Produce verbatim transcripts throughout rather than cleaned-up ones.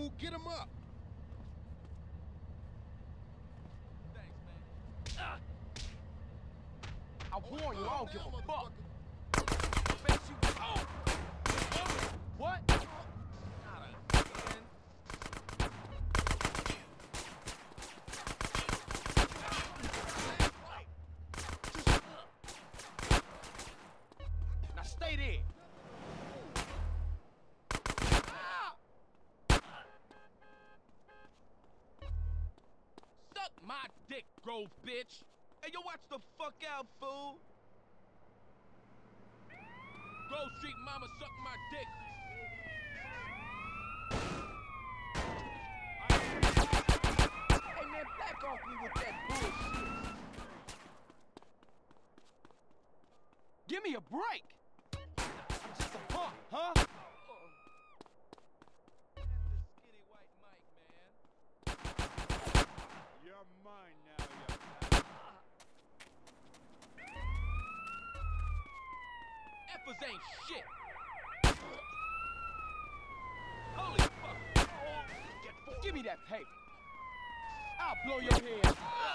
fool. Get him up. Thanks, man. Ah. I warn you, I don't give a fuck. Bet you. Oh. What? Not again. Now stay there. Suck my dick, Grove bitch. Hey, yo, watch the fuck out, fool. Grove Street mama suck my dick. Hey, man, back off me with that bullshit. Give me a break. I'm just a punk, huh? Skinny white Mike, man. You're mine now, young man. Effers ain't shit. Holy fuck. Oh, give me that paper. I'll blow your head.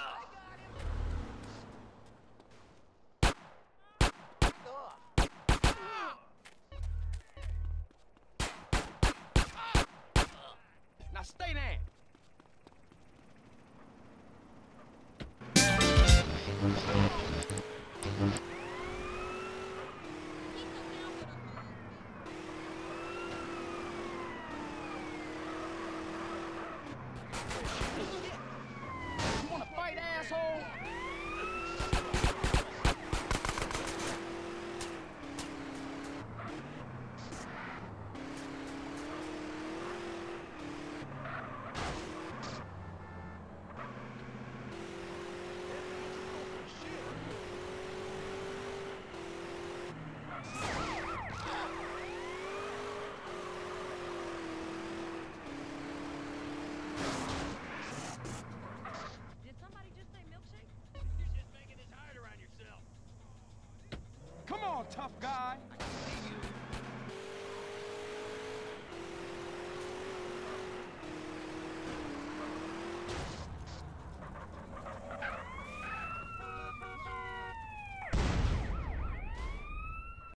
Now stay there. You wanna fight, asshole? Come on, tough guy.